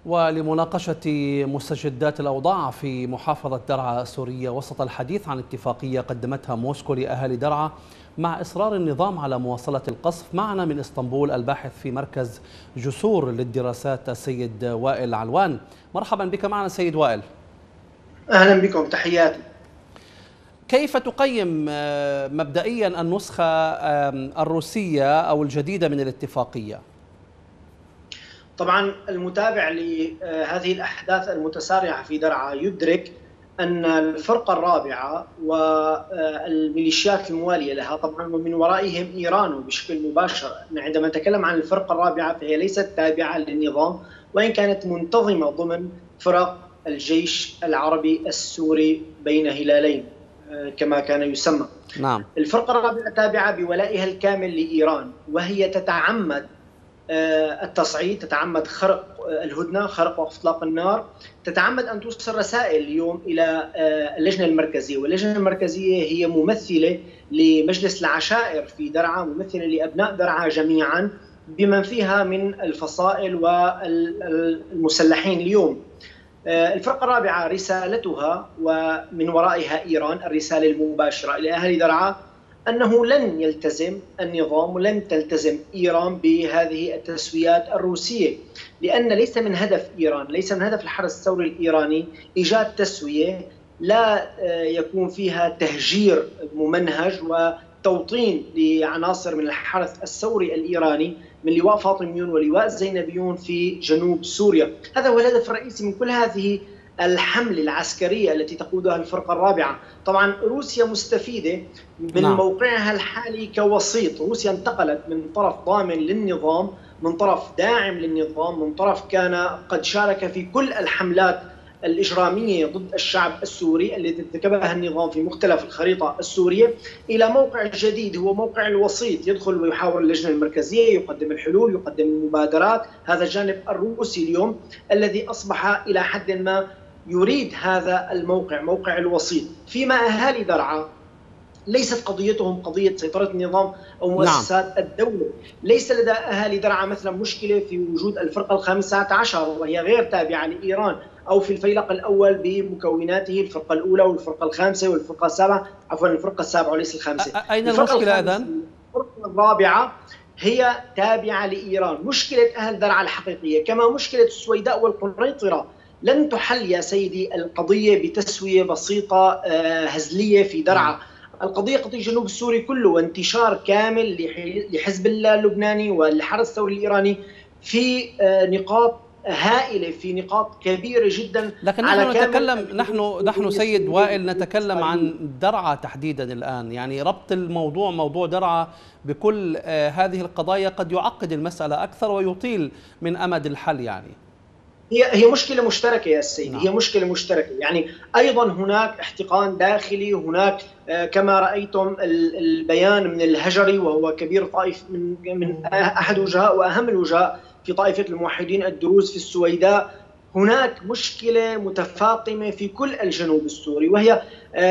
ولمناقشة مستجدات الأوضاع في محافظة درعا السورية وسط الحديث عن اتفاقية قدمتها موسكو لأهالي درعا مع إصرار النظام على مواصلة القصف، معنا من إسطنبول الباحث في مركز جسور للدراسات السيد وائل علوان. مرحبا بك معنا سيد وائل. أهلا بكم، تحياتي. كيف تقيم مبدئيا النسخة الروسية أو الجديدة من الاتفاقية؟ طبعا المتابع لهذه الأحداث المتسارعة في درعا يدرك أن الفرقة الرابعة والميليشيات الموالية لها طبعا ومن ورائهم إيران بشكل مباشر. عندما نتكلم عن الفرقة الرابعة فهي ليست تابعة للنظام، وإن كانت منتظمة ضمن فرق الجيش العربي السوري بين هلالين كما كان يسمى. نعم. الفرقة الرابعة تابعة بولائها الكامل لإيران، وهي تتعمد التصعيد، تتعمد خرق الهدنة، خرق وقف اطلاق النار، تتعمد أن توصل رسائل اليوم إلى اللجنة المركزية، واللجنة المركزية هي ممثلة لمجلس العشائر في درعا، ممثلة لأبناء درعا جميعا بمن فيها من الفصائل والمسلحين اليوم. الفرقة الرابعة رسالتها ومن ورائها إيران، الرسالة المباشرة إلى أهل درعا أنه لن يلتزم النظام ولن تلتزم إيران بهذه التسويات الروسية، لأن ليس من هدف إيران، ليس من هدف الحرس الثوري الإيراني إيجاد تسوية لا يكون فيها تهجير ممنهج وتوطين لعناصر من الحرس الثوري الإيراني من لواء فاطميون ولواء الزينبيون في جنوب سوريا. هذا هو الهدف الرئيسي من كل هذه الحملة العسكرية التي تقودها الفرقة الرابعة. طبعا روسيا مستفيدة من موقعها الحالي كوسيط. روسيا انتقلت من طرف ضامن للنظام، من طرف داعم للنظام، من طرف كان قد شارك في كل الحملات الإجرامية ضد الشعب السوري التي ارتكبها النظام في مختلف الخريطة السورية، إلى موقع جديد هو موقع الوسيط، يدخل ويحاور اللجنة المركزية، يقدم الحلول، يقدم المبادرات. هذا الجانب الروسي اليوم الذي أصبح إلى حد ما يريد هذا الموقع، موقع الوسيط. فيما أهالي درعا ليست قضيتهم قضية سيطرة النظام أو مؤسسات الدولة. ليس لدى أهالي درعا مثلا مشكلة في وجود الفرقة الخامسة عشر وهي غير تابعة لإيران، أو في الفيلق الأول بمكوناته، الفرقة الأولى والفرقة الخامسة والفرقة السابعة، عفوا الفرقة السابعة وليس الخامسة. أين المشكلة إذن؟ الفرقة الرابعة هي تابعة لإيران. مشكلة أهل درعا الحقيقية كما مشكلة السويداء والقنيطرة لن تحل يا سيدي القضية بتسوية بسيطة هزلية في درعا. القضية قضية جنوب السوري كله، وانتشار كامل لحزب الله اللبناني والحرس الثوري الإيراني في نقاط هائلة، في نقاط كبيرة جدا. لكن نحن نتكلم، نحن سيد وائل نتكلم عن درعا تحديدا الآن، يعني ربط الموضوع، موضوع درعا بكل هذه القضايا قد يعقد المسألة أكثر ويطيل من أمد الحل. يعني هي مشكلة مشتركة يا سيدي. هي مشكلة مشتركة، يعني أيضا هناك احتقان داخلي، هناك كما رأيتم البيان من الهجري وهو كبير طائف من أحد وجهاء وأهم الوجهاء في طائفة الموحدين الدروز في السويداء. هناك مشكلة متفاقمة في كل الجنوب السوري، وهي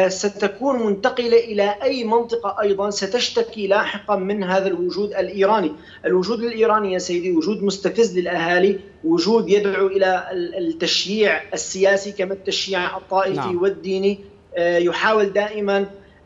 ستكون منتقلة إلى أي منطقة أيضا ستشتكي لاحقا من هذا الوجود الإيراني. الوجود الإيراني يا سيدي وجود مستفز للأهالي، وجود يدعو إلى التشييع السياسي كما التشييع الطائفي والديني. يحاول دائما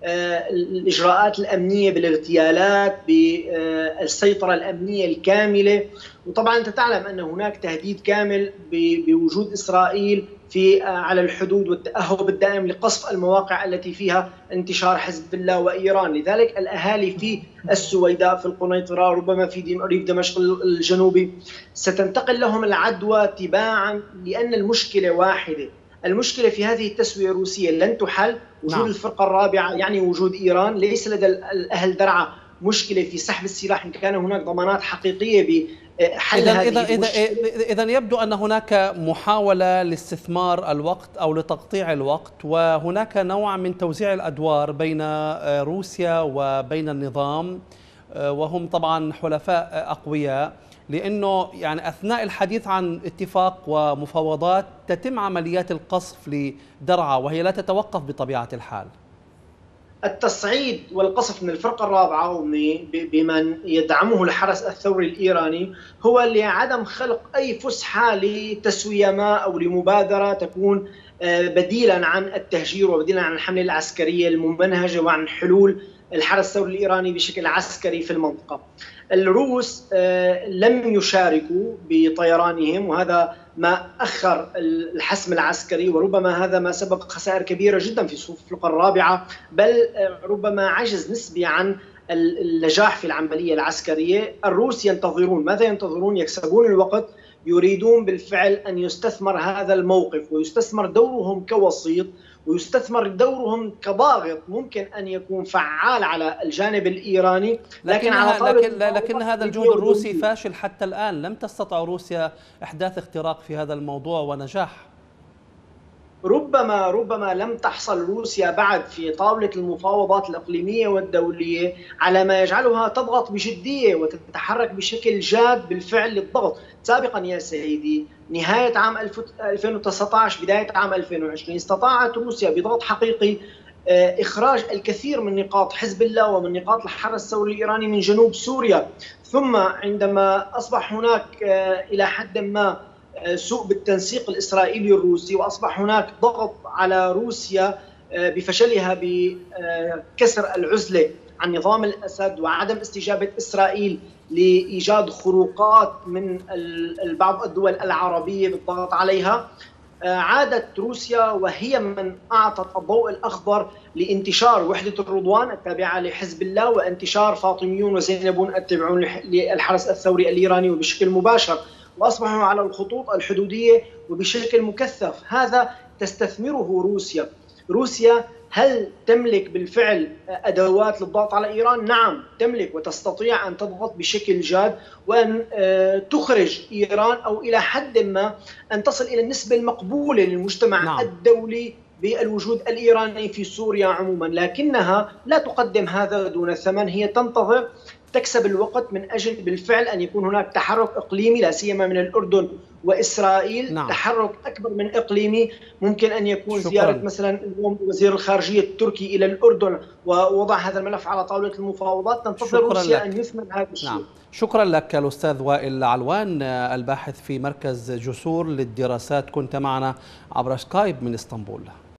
الإجراءات الأمنية بالاغتيالات، بالسيطرة الأمنية الكاملة. وطبعا أنت تعلم أن هناك تهديد كامل بوجود إسرائيل على الحدود والتأهب الدائم لقصف المواقع التي فيها انتشار حزب الله وإيران. لذلك الأهالي في السويداء، في القنيطرة، ربما في ريف دمشق الجنوبي ستنتقل لهم العدوى تباعا، لأن المشكلة واحدة. المشكلة في هذه التسوية الروسية لن تحل. وجود الفرقة الرابعة يعني وجود إيران. ليس لدى أهل درعا مشكلة في سحب السلاح إن كان هناك ضمانات حقيقية بحل هذه المشكلة. إذا يبدو أن هناك محاولة لاستثمار الوقت أو لتقطيع الوقت، وهناك نوع من توزيع الأدوار بين روسيا وبين النظام، وهم طبعا حلفاء أقوياء، لأنه يعني أثناء الحديث عن اتفاق ومفاوضات تتم عمليات القصف لدرعا وهي لا تتوقف بطبيعة الحال. التصعيد والقصف من الفرقة الرابعة بمن يدعمه الحرس الثوري الإيراني هو لعدم خلق أي فسحة لتسوية ما أو لمبادرة تكون بديلا عن التهجير وبديلا عن الحملة العسكرية الممنهجة وعن حلول الحرس الثوري الإيراني بشكل عسكري في المنطقة. الروس لم يشاركوا بطيرانهم، وهذا ما أخر الحسم العسكري، وربما هذا ما سبب خسائر كبيرة جدا في صفوف الفرقة الرابعة، بل ربما عجز نسبي عن النجاح في العملية العسكرية. الروس ينتظرون، ماذا ينتظرون؟ يكسبون الوقت، يريدون بالفعل أن يستثمر هذا الموقف ويستثمر دورهم كوسيط ويستثمر دورهم كضاغط ممكن أن يكون فعال على الجانب الإيراني. لكن هذا الجهد الروسي فاشل حتى الآن. لم تستطع روسيا إحداث اختراق في هذا الموضوع ونجاح. ربما لم تحصل روسيا بعد في طاولة المفاوضات الإقليمية والدولية على ما يجعلها تضغط بجدية وتتحرك بشكل جاد بالفعل للضغط. سابقا يا سيدي نهاية عام 2019 بداية عام 2020 استطاعت روسيا بضغط حقيقي إخراج الكثير من نقاط حزب الله ومن نقاط الحرس الثوري الإيراني من جنوب سوريا. ثم عندما أصبح هناك إلى حد ما سوء بالتنسيق الإسرائيلي الروسي، وأصبح هناك ضغط على روسيا بفشلها بكسر العزلة عن نظام الأسد وعدم استجابة إسرائيل لإيجاد خروقات من بعض الدول العربية بالضغط عليها، عادت روسيا وهي من أعطت الضوء الأخضر لانتشار وحدة الرضوان التابعة لحزب الله وانتشار فاطميون وزينبون التابعون للحرس الثوري الإيراني وبشكل مباشر، وأصبحوا على الخطوط الحدودية وبشكل مكثف. هذا تستثمره روسيا هل تملك بالفعل أدوات للضغط على إيران؟ نعم تملك، وتستطيع أن تضغط بشكل جاد وأن تخرج إيران أو إلى حد ما أن تصل إلى النسبة المقبولة للمجتمع الدولي بالوجود الإيراني في سوريا عموما، لكنها لا تقدم هذا دون ثمن. هي تنتظر، تكسب الوقت من أجل بالفعل أن يكون هناك تحرك إقليمي لا سيما من الأردن وإسرائيل. تحرك أكبر من إقليمي ممكن أن يكون زيارة مثلا وزير الخارجية التركي إلى الأردن ووضع هذا الملف على طاولة المفاوضات. تنتظر روسيا أن يثمر هذا الشيء. شكرا لك الأستاذ وائل علوان، الباحث في مركز جسور للدراسات، كنت معنا عبر سكايب من اسطنبول.